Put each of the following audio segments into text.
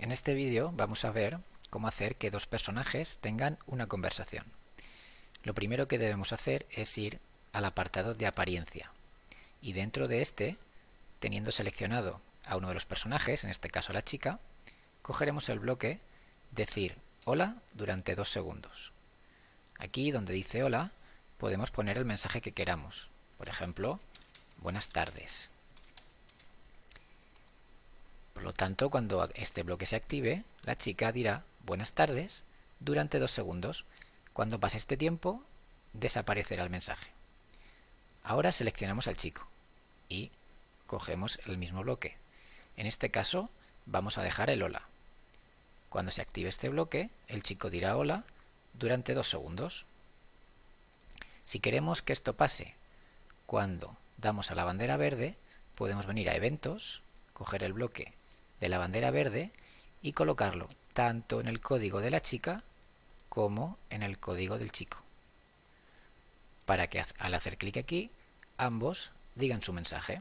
En este vídeo vamos a ver cómo hacer que dos personajes tengan una conversación. Lo primero que debemos hacer es ir al apartado de apariencia y dentro de este, teniendo seleccionado a uno de los personajes, en este caso a la chica, cogeremos el bloque decir hola durante 2 segundos. Aquí donde dice hola podemos poner el mensaje que queramos, por ejemplo, buenas tardes. Por lo tanto, cuando este bloque se active, la chica dirá buenas tardes durante 2 segundos. Cuando pase este tiempo, desaparecerá el mensaje. Ahora seleccionamos al chico y cogemos el mismo bloque. En este caso, vamos a dejar el hola. Cuando se active este bloque, el chico dirá hola durante 2 segundos. Si queremos que esto pase cuando damos a la bandera verde, podemos venir a eventos, coger el bloque de la bandera verde y colocarlo tanto en el código de la chica como en el código del chico, para que al hacer clic aquí ambos digan su mensaje.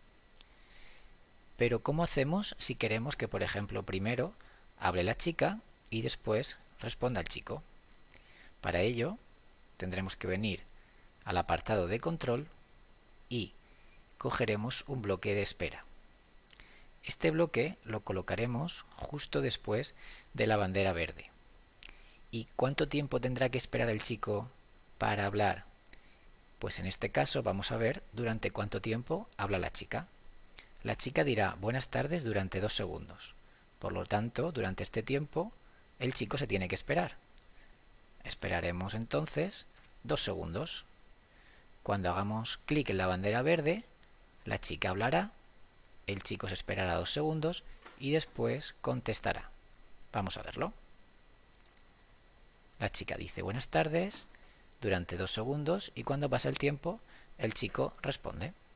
Pero ¿cómo hacemos si queremos que, por ejemplo, primero hable la chica y después responda el chico? Para ello tendremos que venir al apartado de control y cogeremos un bloque de espera. Este bloque lo colocaremos justo después de la bandera verde. ¿Y cuánto tiempo tendrá que esperar el chico para hablar? Pues en este caso vamos a ver durante cuánto tiempo habla la chica. La chica dirá buenas tardes durante 2 segundos. Por lo tanto, durante este tiempo, el chico se tiene que esperar. Esperaremos entonces 2 segundos. Cuando hagamos clic en la bandera verde, la chica hablará, el chico se esperará 2 segundos y después contestará. Vamos a verlo. La chica dice buenas tardes durante 2 segundos y cuando pasa el tiempo, el chico responde.